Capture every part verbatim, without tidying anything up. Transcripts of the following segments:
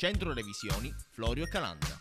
Centro Revisioni Florio Calandra.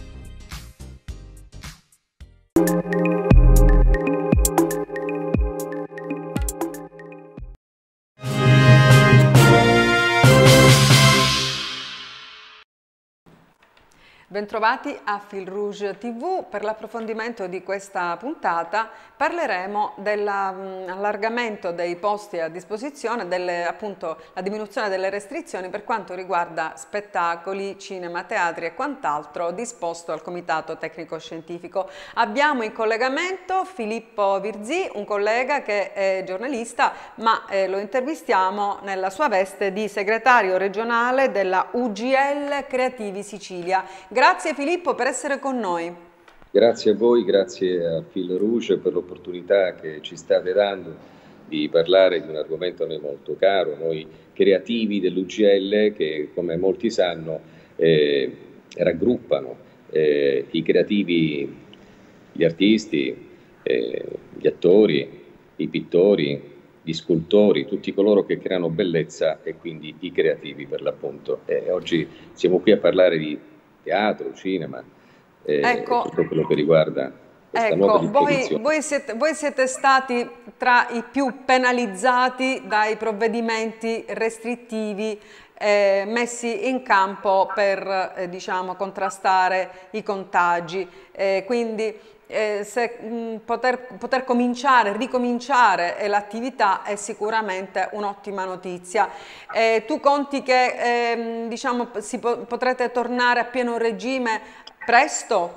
Bentrovati a Fil Rouge tivù. Per l'approfondimento di questa puntata parleremo dell'allargamento dei posti a disposizione, delle, appunto la diminuzione delle restrizioni per quanto riguarda spettacoli, cinema, teatri e quant'altro disposto al Comitato Tecnico Scientifico. Abbiamo in collegamento Filippo Virzì, un collega che è giornalista, ma eh, lo intervistiamo nella sua veste di segretario regionale della U G L Creativi Sicilia. Grazie Filippo per essere con noi. Grazie a voi, grazie a Fil Rouge per l'opportunità che ci state dando di parlare di un argomento a noi molto caro, noi creativi dell'U G L che, come molti sanno, eh, raggruppano eh, i creativi, gli artisti, eh, gli attori, i pittori, gli scultori, tutti coloro che creano bellezza e quindi i creativi per l'appunto. Eh, oggi siamo qui a parlare di teatro, cinema, eh, ecco, tutto quello che riguarda questa ecco, nuova disposizione. Voi, voi, siete, voi siete stati tra i più penalizzati dai provvedimenti restrittivi eh, messi in campo per eh, diciamo, contrastare i contagi, eh, quindi eh, se, mh, poter, poter cominciare, ricominciare eh, l'attività è sicuramente un'ottima notizia. Eh, tu conti che eh, diciamo, si po potrete tornare a pieno regime presto?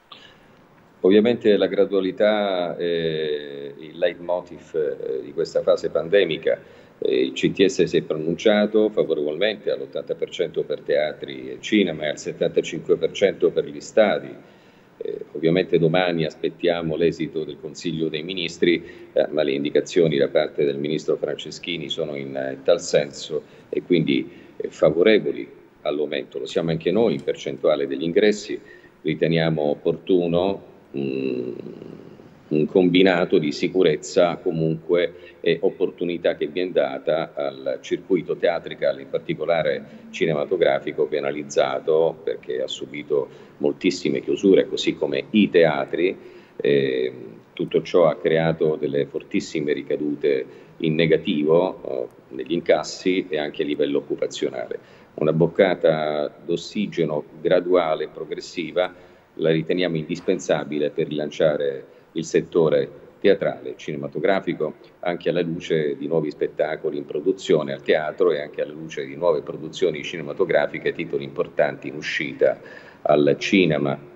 Ovviamente la gradualità è il leitmotiv di questa fase pandemica. Il C T S si è pronunciato favorevolmente all'ottanta per cento per teatri e cinema e al settantacinque per cento per gli stadi. Eh, ovviamente domani aspettiamo l'esito del Consiglio dei Ministri, eh, ma le indicazioni da parte del Ministro Franceschini sono in, in tal senso e quindi eh, favorevoli all'aumento. Lo siamo anche noi in percentuale degli ingressi, riteniamo opportuno un, un combinato di sicurezza comunque e opportunità che viene data al circuito teatricale, in particolare cinematografico, penalizzato perché ha subito moltissime chiusure, così come i teatri. Eh, tutto ciò ha creato delle fortissime ricadute in negativo eh, negli incassi e anche a livello occupazionale. Una boccata d'ossigeno graduale e progressiva la riteniamo indispensabile per rilanciare il settore teatrale, cinematografico, anche alla luce di nuovi spettacoli in produzione al teatro e anche alla luce di nuove produzioni cinematografiche, titoli importanti in uscita al cinema.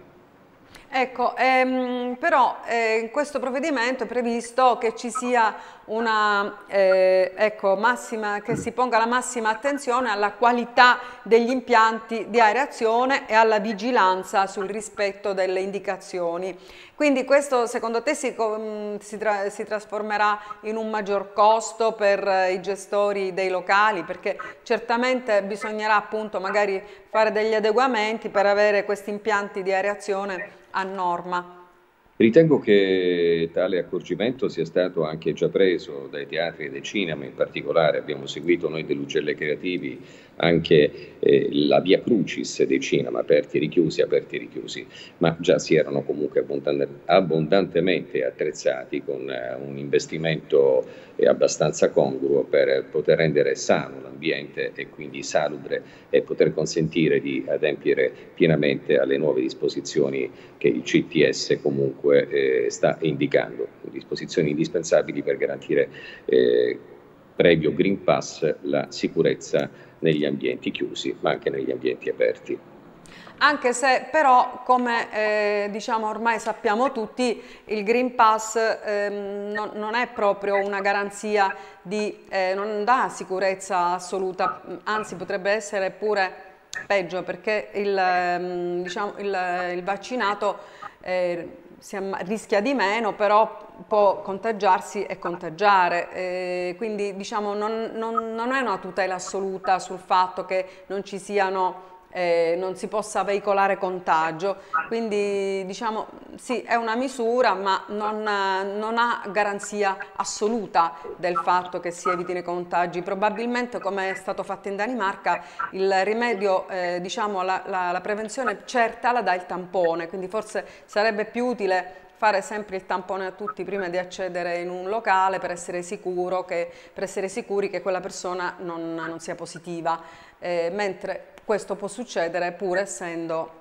Ecco, ehm, però eh, in questo provvedimento è previsto che ci sia una, eh, ecco, massima, che si ponga la massima attenzione alla qualità degli impianti di aerazione e alla vigilanza sul rispetto delle indicazioni. Quindi questo secondo te si, si, tra, si trasformerà in un maggior costo per i gestori dei locali? Perché certamente bisognerà appunto magari fare degli adeguamenti per avere questi impianti di aerazione a norma. Ritengo che tale accorgimento sia stato anche già preso dai teatri e dai cinema, in particolare abbiamo seguito noi dell'U G L Creativi anche eh, la via crucis dei cinema, aperti e richiusi, aperti e richiusi, ma già si erano comunque abbondantemente attrezzati con eh, un investimento eh, abbastanza congruo per poter rendere sano l'ambiente e quindi salubre e poter consentire di adempiere pienamente alle nuove disposizioni che il C T S comunque Eh, sta indicando, disposizioni indispensabili per garantire eh, previo Green Pass la sicurezza negli ambienti chiusi ma anche negli ambienti aperti. Anche se però, come eh, diciamo ormai sappiamo tutti, il Green Pass ehm, non, non è proprio una garanzia di, eh, non dà sicurezza assoluta, anzi potrebbe essere pure peggio perché il, ehm, diciamo, il, il vaccinato eh, si rischia di meno, però può contagiarsi e contagiare, eh, quindi diciamo non, non, non è una tutela assoluta sul fatto che non ci siano eh, non si possa veicolare contagio. Quindi diciamo sì, è una misura, ma non, non ha garanzia assoluta del fatto che si evitino i contagi. Probabilmente, come è stato fatto in Danimarca, il rimedio, eh, diciamo la, la, la prevenzione certa la dà il tampone, quindi forse sarebbe più utile fare sempre il tampone a tutti prima di accedere in un locale per essere, sicuro che, per essere sicuri che quella persona non, non sia positiva, eh, mentre questo può succedere pur essendo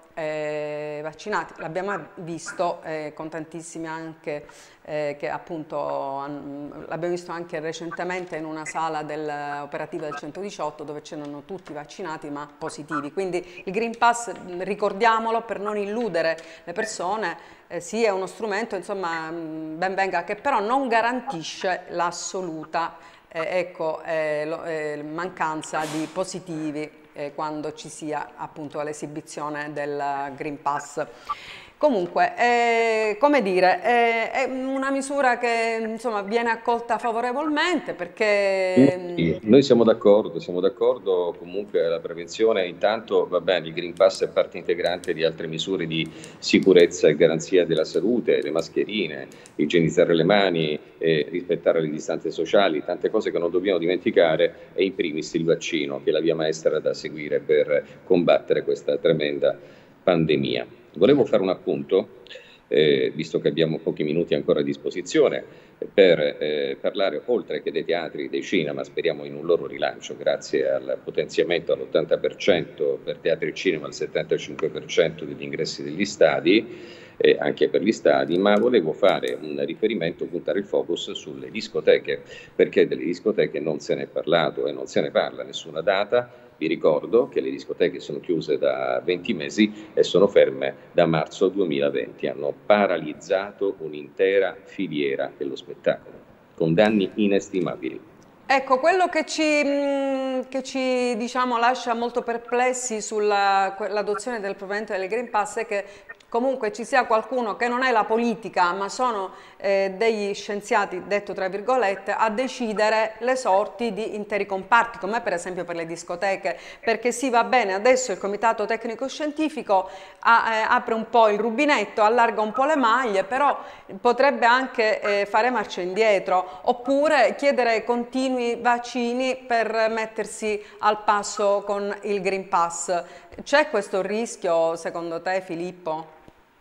eh, vaccinati. L'abbiamo visto eh, con tantissimi anche, eh, che appunto l'abbiamo visto anche recentemente in una sala dell'operativa del centodiciotto dove c'erano tutti vaccinati ma positivi. Quindi il Green Pass, ricordiamolo per non illudere le persone, Eh, sì, è uno strumento, insomma, ben venga, che però non garantisce l'assoluta eh, ecco, eh, lo, eh, mancanza di positivi eh, quando ci sia appunto l'esibizione del Green Pass. Comunque, eh, come dire, eh, è una misura che insomma viene accolta favorevolmente perché... Sì, noi siamo d'accordo, siamo d'accordo comunque la prevenzione, intanto va bene, il Green Pass è parte integrante di altre misure di sicurezza e garanzia della salute, le mascherine, igienizzare le mani, eh, rispettare le distanze sociali, tante cose che non dobbiamo dimenticare e in primis il vaccino, che è la via maestra da seguire per combattere questa tremenda pandemia. Volevo fare un appunto, eh, visto che abbiamo pochi minuti ancora a disposizione, per eh, parlare oltre che dei teatri, dei cinema, speriamo in un loro rilancio grazie al potenziamento all'ottanta per cento per teatri e cinema, al settantacinque per cento degli ingressi degli stadi, eh, anche per gli stadi, ma volevo fare un riferimento, puntare il focus sulle discoteche, perché delle discoteche non se ne è parlato e non se ne parla, nessuna data. Vi ricordo che le discoteche sono chiuse da venti mesi e sono ferme da marzo duemilaventi. Hanno paralizzato un'intera filiera dello spettacolo, con danni inestimabili. Ecco, quello che ci, che ci diciamo, lascia molto perplessi sull'adozione del provvedimento del Green Pass è che comunque ci sia qualcuno che non è la politica, ma sono eh, degli scienziati, detto tra virgolette, a decidere le sorti di interi comparti, come per esempio per le discoteche, perché sì, va bene, adesso il Comitato Tecnico Scientifico a, eh, apre un po' il rubinetto, allarga un po' le maglie, però potrebbe anche eh, fare marcia indietro, oppure chiedere continui vaccini per mettersi al passo con il Green Pass. C'è questo rischio secondo te, Filippo?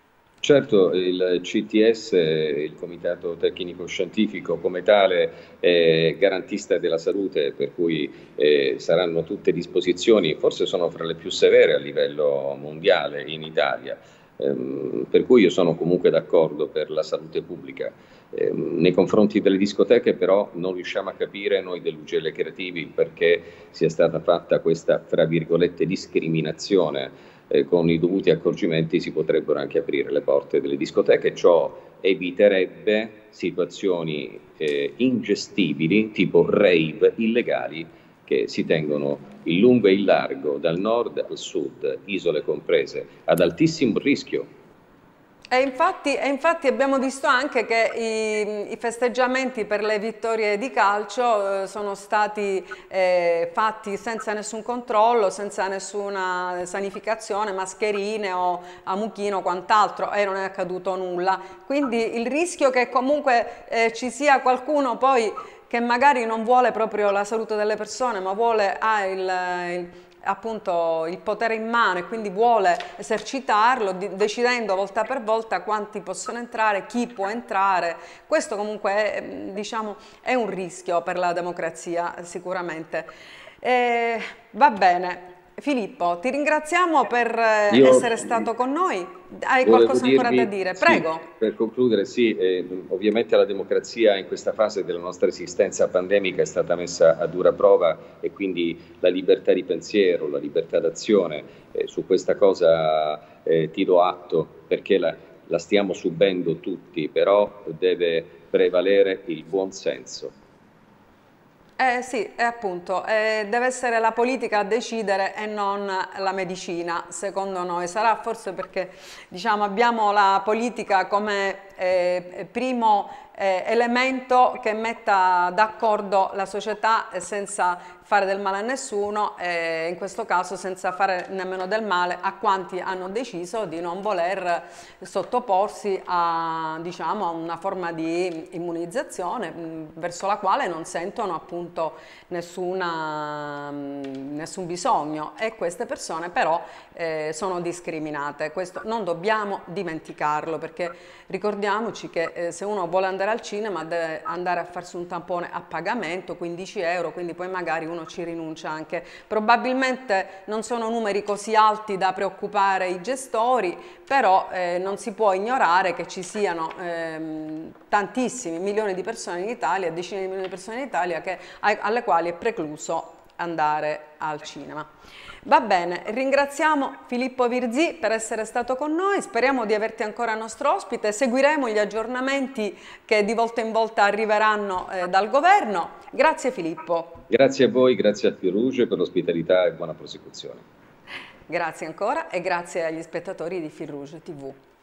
Certo, il C T S, il Comitato Tecnico Scientifico, come tale è garantista della salute, per cui eh, saranno tutte disposizioni, forse sono fra le più severe a livello mondiale in Italia, ehm, per cui io sono comunque d'accordo per la salute pubblica. Eh, nei confronti delle discoteche però non riusciamo a capire noi dell'U G L Creativi perché sia stata fatta questa, fra virgolette, discriminazione. Eh, con i dovuti accorgimenti si potrebbero anche aprire le porte delle discoteche, ciò eviterebbe situazioni eh, ingestibili tipo rave illegali che si tengono in lungo e in largo, dal nord al sud, isole comprese, ad altissimo rischio. E infatti, e infatti abbiamo visto anche che i, i festeggiamenti per le vittorie di calcio eh, sono stati eh, fatti senza nessun controllo, senza nessuna sanificazione, mascherine o a mucchino o quant'altro, e non è accaduto nulla. Quindi il rischio che comunque eh, ci sia qualcuno poi che magari non vuole proprio la salute delle persone, ma vuole ha il, il appunto il potere in mano e quindi vuole esercitarlo decidendo volta per volta quanti possono entrare, chi può entrare. Questo comunque è, diciamo, è un rischio per la democrazia sicuramente. Eh, va bene. Filippo, ti ringraziamo per Io essere stato con noi. Hai qualcosa dirvi, ancora da dire? Prego. Sì, per concludere, sì, eh, ovviamente la democrazia in questa fase della nostra esistenza pandemica è stata messa a dura prova e quindi la libertà di pensiero, la libertà d'azione, eh, su questa cosa eh, ti do atto perché la, la stiamo subendo tutti, però deve prevalere il buon senso. Eh sì, è appunto, eh, deve essere la politica a decidere e non la medicina, secondo noi. Sarà forse perché diciamo, abbiamo la politica come eh, primo eh, elemento che metta d'accordo la società senza fare del male a nessuno, e in questo caso senza fare nemmeno del male a quanti hanno deciso di non voler sottoporsi a, diciamo, a una forma di immunizzazione mh, verso la quale non sentono appunto nessuna, mh, nessun bisogno, e queste persone però eh, sono discriminate. Questo non dobbiamo dimenticarlo, perché ricordiamoci che eh, se uno vuole andare al cinema deve andare a farsi un tampone a pagamento, quindici euro, quindi poi magari uno ci rinuncia anche. Probabilmente non sono numeri così alti da preoccupare i gestori, però eh, non si può ignorare che ci siano ehm, tantissimi milioni di persone in Italia, decine di milioni di persone in Italia che, alle quali è precluso andare al cinema. Va bene, ringraziamo Filippo Virzì per essere stato con noi, speriamo di averti ancora nostro ospite, seguiremo gli aggiornamenti che di volta in volta arriveranno eh, dal governo. Grazie Filippo. Grazie a voi, grazie a Fil Rouge per l'ospitalità e buona prosecuzione. Grazie ancora e grazie agli spettatori di Fil Rouge tivù.